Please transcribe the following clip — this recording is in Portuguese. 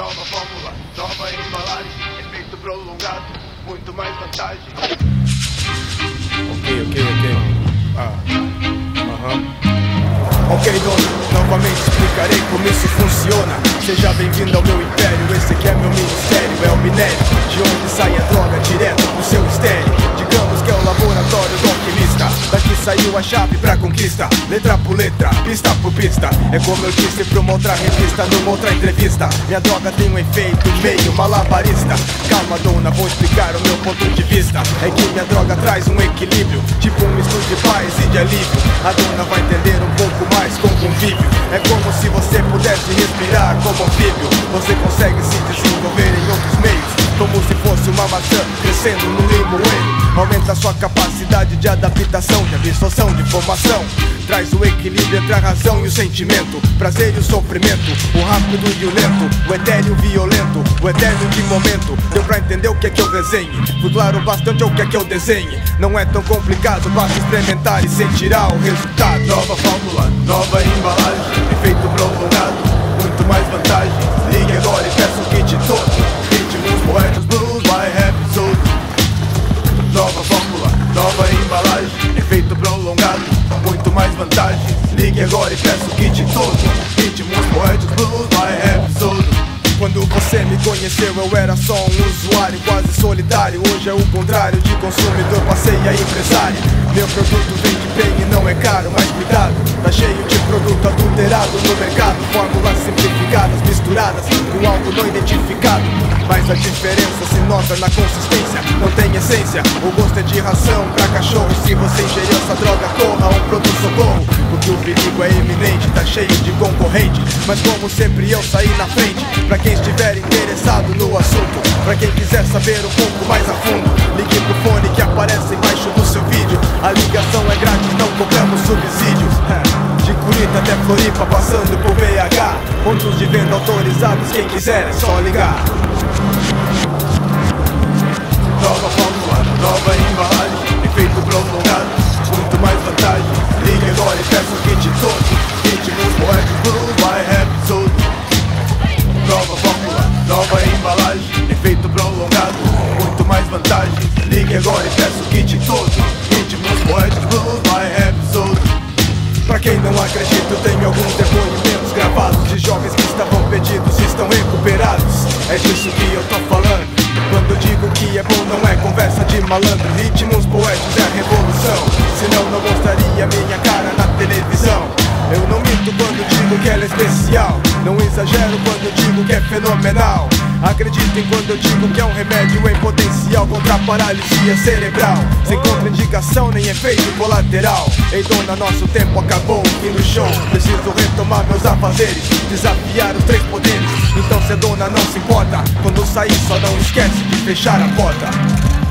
Nova fórmula, nova embalagem, efeito prolongado, muito mais vantagem. Ok, dono, novamente explicarei como isso funciona. Seja bem-vindo ao meu império, esse aqui é meu ministério. É o minério, de onde sai a droga, direto pro seu estéreo. Digamos que é o laboratório do alquimista. Daqui saiu a chave pra conquista, letra por letra, pista por pista. É como eu disse pra uma outra revista, numa outra entrevista. Minha droga tem um efeito meio malabarista. Calma, dona, vou explicar o meu ponto de vista. É que minha droga traz um equilíbrio, tipo um misto de paz e de alívio. A dona vai entender um pouco mais com convívio. É como se você pudesse respirar como anfíbio. Você consegue se desenvolver em outros meios, como se fosse uma maçã crescendo no limoeiro. Aumenta sua capacidade de adaptação, de absorção de informação. Traz o equilíbrio entre a razão e o sentimento, prazer e o sofrimento, o rápido e o lento, o etéreo e o violento, o eterno de momento. Deu pra entender o que é que eu desenhe? Fui claro bastante ao que é que eu desenhe. Não é tão complicado, basta experimentar e sentirá o resultado. Nova fórmula, nova embalagem, efeito prolongado, muito mais vantagem. Ligue agora e peça o kit todo. Ritmos, poetas, blues, vai rap, soul. Nova fórmula, nova embalagem, efeito prolongado, muito mais vantagem. Ligue agora e peça o kit todo. Ritmos, poetas, blues, vai rap, soul. Quando você me conheceu eu era só um usuário quase solitário. Hoje é o contrário, de consumidor passei a empresário. Meu produto vende bem e não é caro, mas cuidado, tá cheio de produto adulterado no mercado. Fórmulas simplificadas, misturadas com algo não identificado. Mas a diferença se nota na consistência, não tem essência. O gosto é de ração pra cachorro. Se você ingerir essa droga, corra um pronto-socorro, porque o perigo é iminente, tá cheio de concorrente. Mas como sempre eu saí na frente, pra quem estiver interessado no assunto, pra quem quiser saber um pouco mais a fundo, ligue pro fone que aparece embaixo do seu vídeo. A ligação é grátis, não cobramos subsídios. De Curitiba até Floripa, passando por BH, pontos de venda autorizados, quem quiser é só ligar. Nova fórmula, nova embalagem, efeito prolongado, muito mais vantagem. Ligue agora e peça o kit todo. Ritmos, poetas, blues, vai rap, soul. Nova fórmula, nova embalagem, efeito prolongado, muito mais vantagem. Ligue agora e peça o kit todo. Ritmos, poetas, blues, vai rap, soul. Pra quem não acredita, eu tenho alguns depoimentos gravados de jovens que estavam perdidos e estão recuperados. É disso que eu tô falando quando eu digo que é bom, não é conversa de malandro. Ritmos poéticos é a revolução, senão não mostraria minha cara na televisão. Eu não minto quando digo que ela é especial, não exagero quando digo que é fenomenal. Acreditem quando eu digo que é um remédio em potencial contra a paralisia cerebral, sem contraindicação nem efeito colateral. Ei dona, nosso tempo acabou, fim do show. Preciso retomar meus afazeres, desafiar os 3 poderes. Então se a dona não se importa, quando sair só não esquece de fechar a porta.